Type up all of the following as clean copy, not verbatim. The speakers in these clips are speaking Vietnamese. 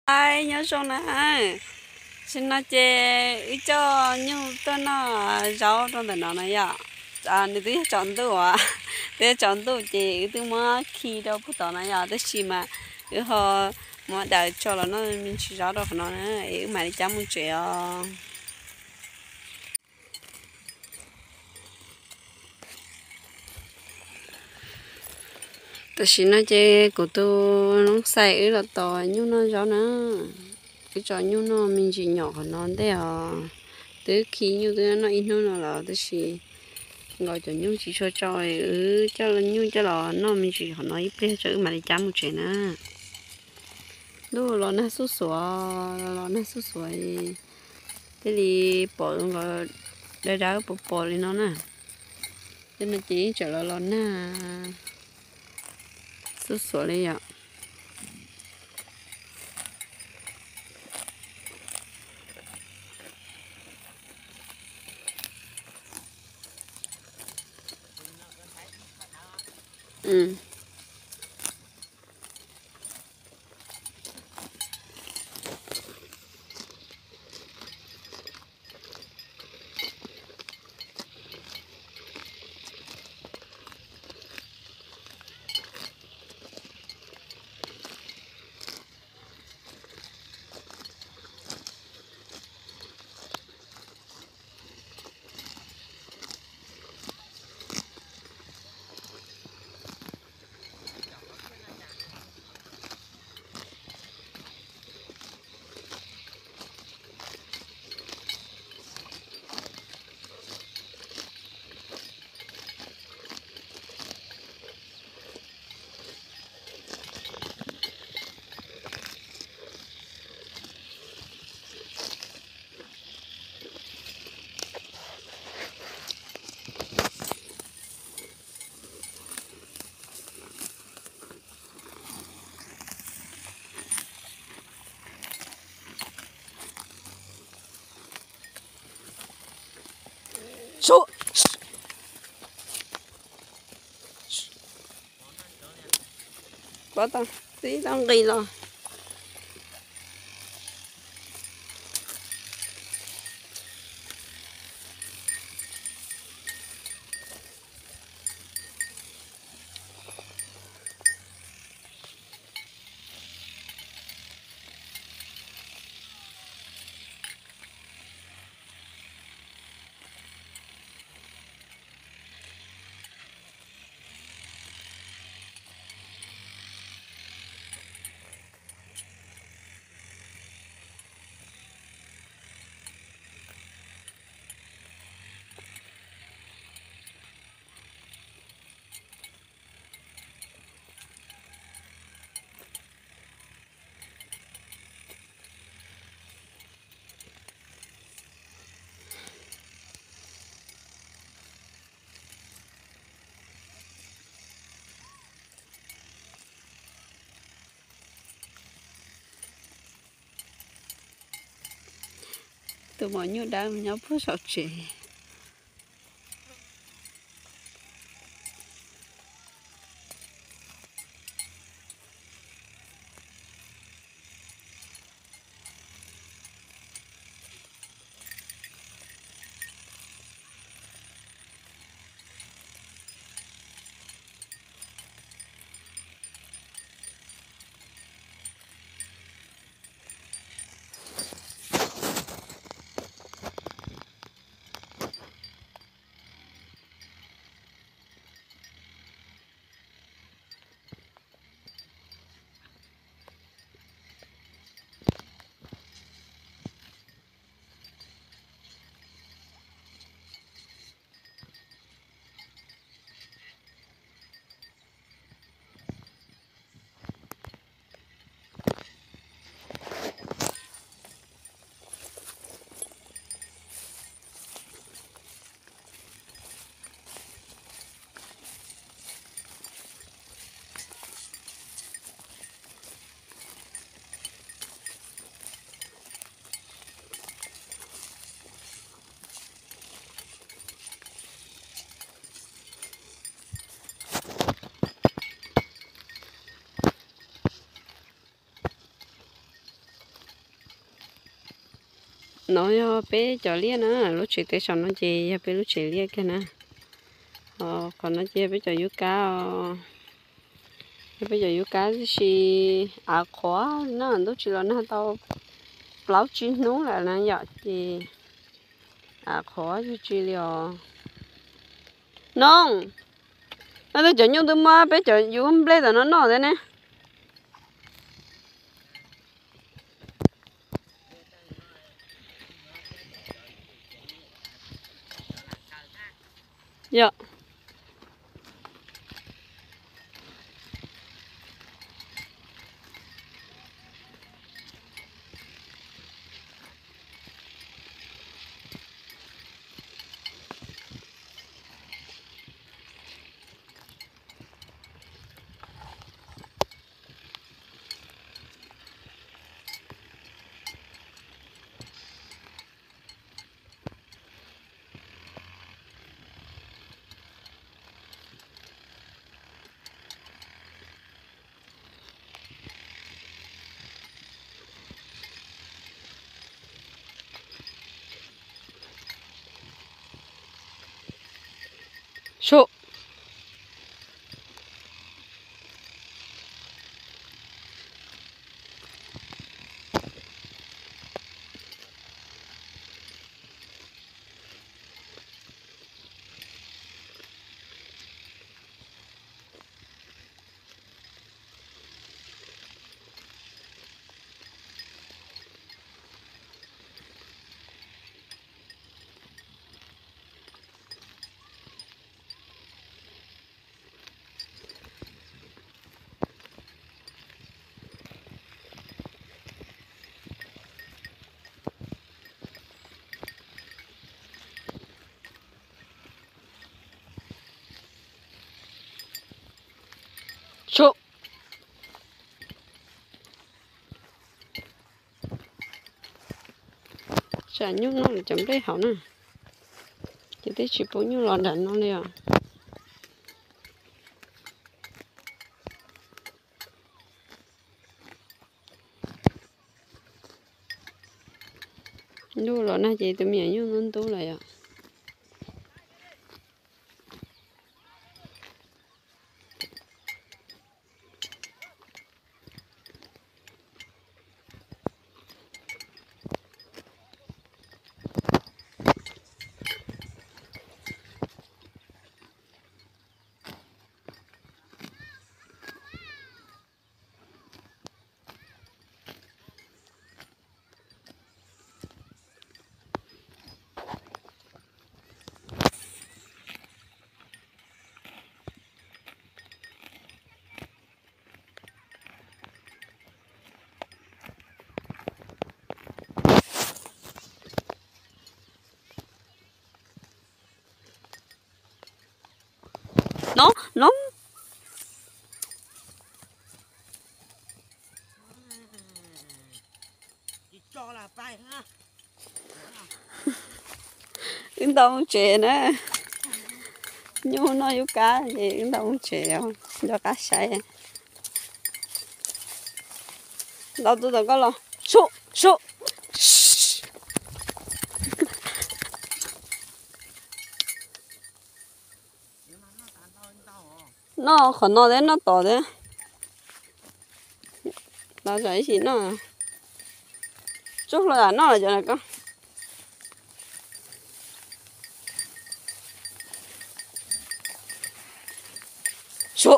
ai nhớ xong nè xin nó chê ít cho nhưng tôi nó rau trong đời nó này à nếu tôi chọn tôi à tôi chọn tôi chê tôi mà khi đâu bắt đầu này à tôi chỉ mà cái họ mà đợi cho là nó mình chỉ rau đâu nó nữa ấy mà đi chăm một chuyện à tôi xin nó chê của tôi nó xài là to nhưng nó rau nữa cái trò như nó mình chỉ nhỏ hơn nó đấy à tới khi như thế nó ít nó là tới gì gọi cho nhung chỉ cho cho là nhung cho là nó mình chỉ họ nói ít cho mà đi chăm một chuyện nữa lúc nó sốt sủa nó sốt sủa thế thì bỏ rồi để ra bỏ đi nó nè thế mà chỉ cho là nó sốt sủa đi ạ ừ số bắt tao tí tao đi lo tụi mọi người đang nhớ phút sọc chị nói bé cho lia nữa lúc chị tới xong nó chị bé lúc chị lia cái nè còn nó chị bé cho yếu cá bây giờ yếu cá thì khó nó lúc chị là nó tao lão chín núng là nó giờ thì khó cho chị liò nông nó tôi cho nhau tôi mà bé cho yếu không lấy rồi nó thế nè dạ số số chả nhung nó chấm đấy hảo nè chỉ thấy chỉ bố nhung lọt đạn nó liền nhung lọt na chỉ tụi mình nhung luôn tú lại à nó cho là phải ha chúng tao không chè nữa nhung nó yếu cá gì chúng tao không chè không cho cá sảy đâu tôi đâu có lo số số nó còn nó đấy nó to đấy nó cái gì nó chút là nó là chỗ này con số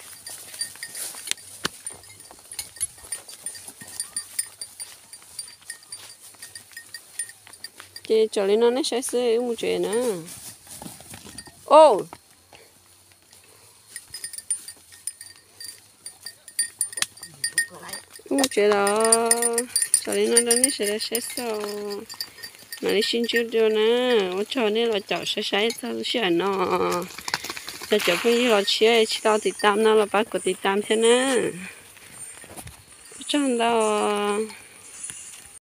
chị cho lên nó sẽ sửa một chuyện nữa ô một chuyện đó cho lên nó sẽ sửa mà đi xin chú cho nè我cho nên là chọn sẽ sao nó cho chọn cái gì là chỉ tao thì tam nó là bắt của thì tam thế nè chẳng đâu